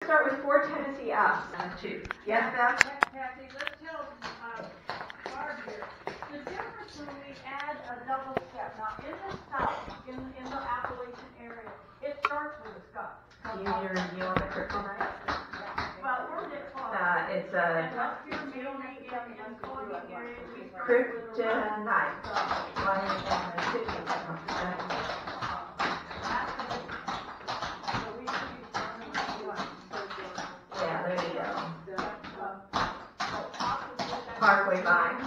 start with 4 Tennessee ups and 2. Yes, Beth? Kathy, let's tell Barb here. The difference when we add a double step. Now, in the South, in the Appalachian area, it starts with a scuff. You want the kryptonite? Well, where did it fall? It's a kryptonite. Yeah, there you go. Parkway Vine.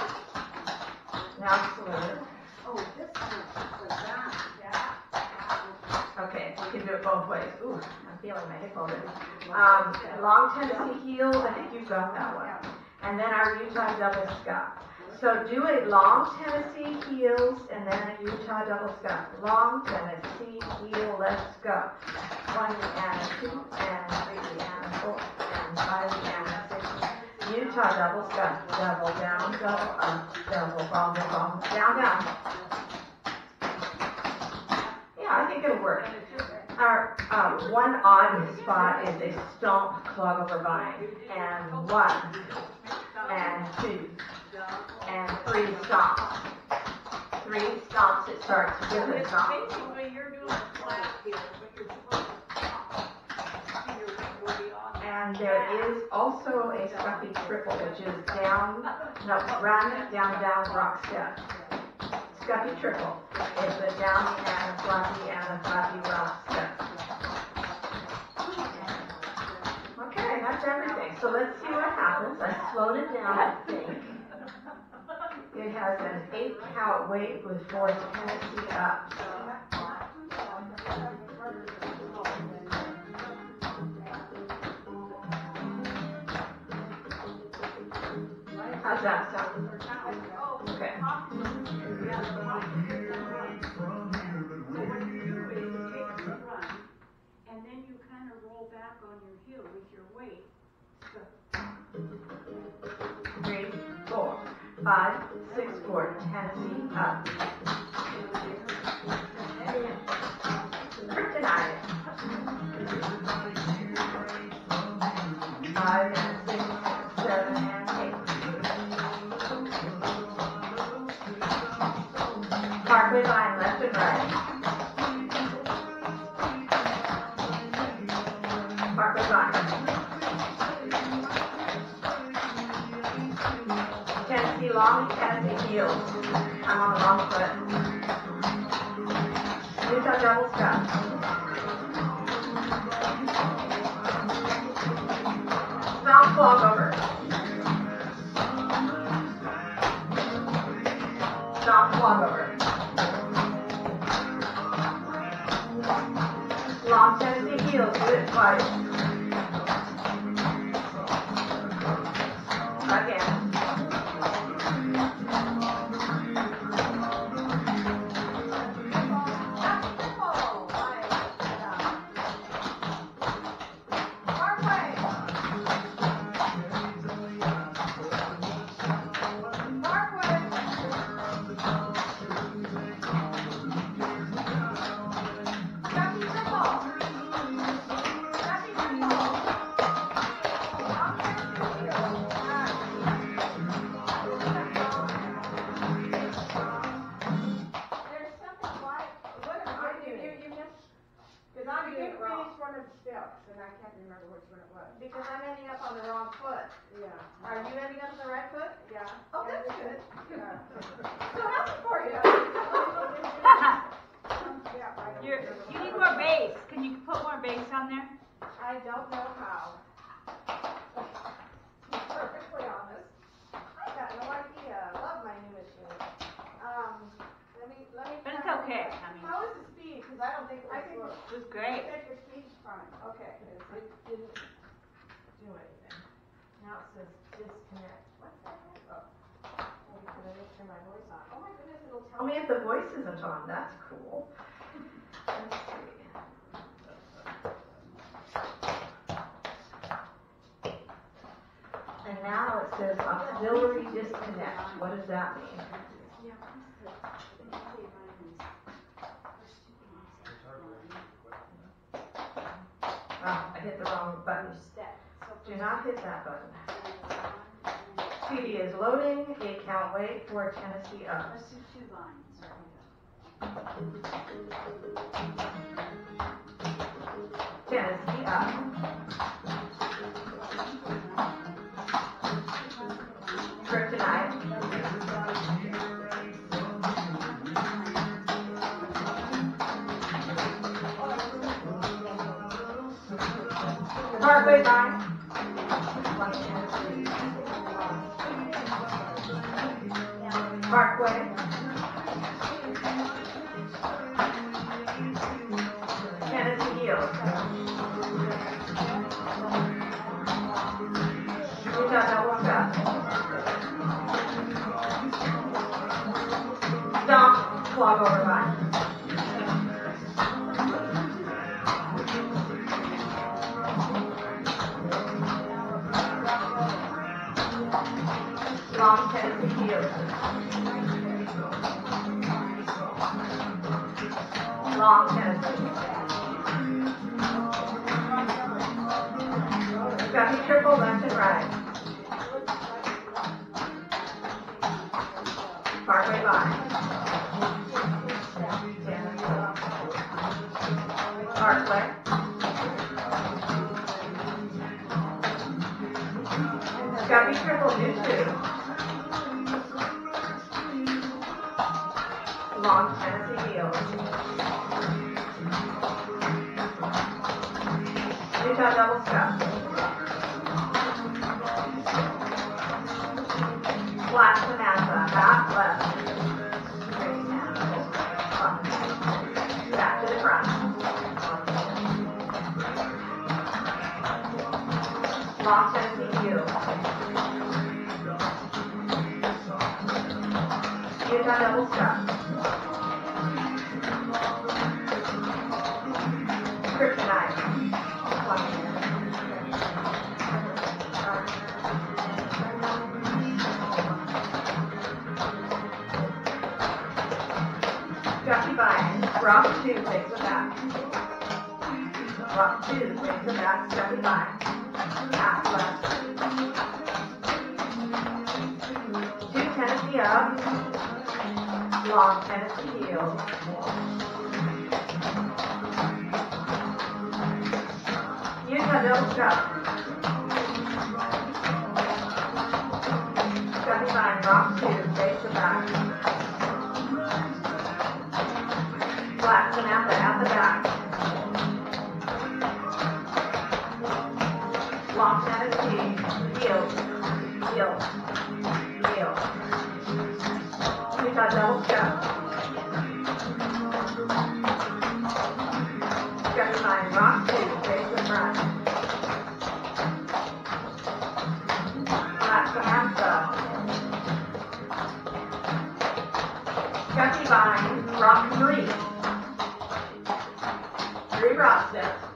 Now Salute. Oh, this one was down. Okay, we can do it both ways. Ooh, I'm feeling my hip already. Long Tennessee Heel, I think you've got that one. And then our Utah double scuff. So do a long Tennessee heels and then a Utah double scuff. Long Tennessee heel, let's go. 1 and 2 and 3 and 4 and 5 and 6. Utah double scuff. Double down, double up, double bumble, bumble, down, down. Yeah, I think it'll work. Our one odd spot is a stomp clog over vine. And 1 and 2 and 3 stomps. 3 stomps, it starts with a stomp. Basically, you're doing a flat here, but you're supposed to and there is also a scuffy triple, which is down, no, run, down, down, rock step. Scuffy triple is the down and a fluffy rock step. Okay, that's everything. So let's see what happens. I slowed it down, I think. It has an 8-count weight with 4 Tennessee ups. How's that sound? Okay. And then you kind of roll back on your heel with your weight. 3, 4, 5, 6, 4, Tennessee up. Kryptonite. 5 and 6, 7 and 8. Parkway Vine, left and right. Parkway Vine. Tennessee long, Tennessee heels. I'm on the wrong foot. Utah double scuff. Stomp clog over. Stomp clog over. Long Tennessee heels, do it twice. Again. Because I'm ending up on the wrong foot. Yeah. Are you ending up on the right foot? Yeah. Oh, that's good. Yeah. So happy for you. You need more bass. Can you put more bass on there? I don't know how. To be perfectly honest, I got no idea. I love my new machine. Let me. But it's okay. I mean, How is the speed? Because I don't think it was. it was great. I think your speed's fine. Okay. It didn't do anything. Now it says disconnect. What's that? Oh. Maybe because I didn't turn my voice on. Oh my goodness, it'll tell me if the voice isn't on. That's cool. Let's see. And now it says auxiliary disconnect. What does that mean? I think hit the wrong button. Do not hit that button. CD is loading. It can't wait for Tennessee up. Let's do 2 lines. Tennessee up. Kryptonite. Parkway Vine. Parkway. Tennessee Hills. Utah Double Step. Stomp, clog over line. Long Tennessee Hills. Long Tennessee. Guppy triple left and right. Parkway Vine. Parkway. Guppy triple new 2. Long Tennessee Hills. Utah Double Step. Flat Samantha, back left. Straight down. Up. Back to the front. Long Tennessee Hills. Utah Double Step. Kryptonite. Guppy Vine. Rock 2, takes it back. Rock 2, takes it back. Guppy Vine. Half left. 2 Tennessee up. Long Tennessee Hills. Utah Double Step. Guppy Vine. Rock 2, takes it back. Flat Samantha at the back. Long Tennessee, Hills, Hills, Hills. Utah Double Step. Guppy Vine, Rock 2, face the front. Flat Samantha. Guppy Vine, Rock 3. 3 rock steps.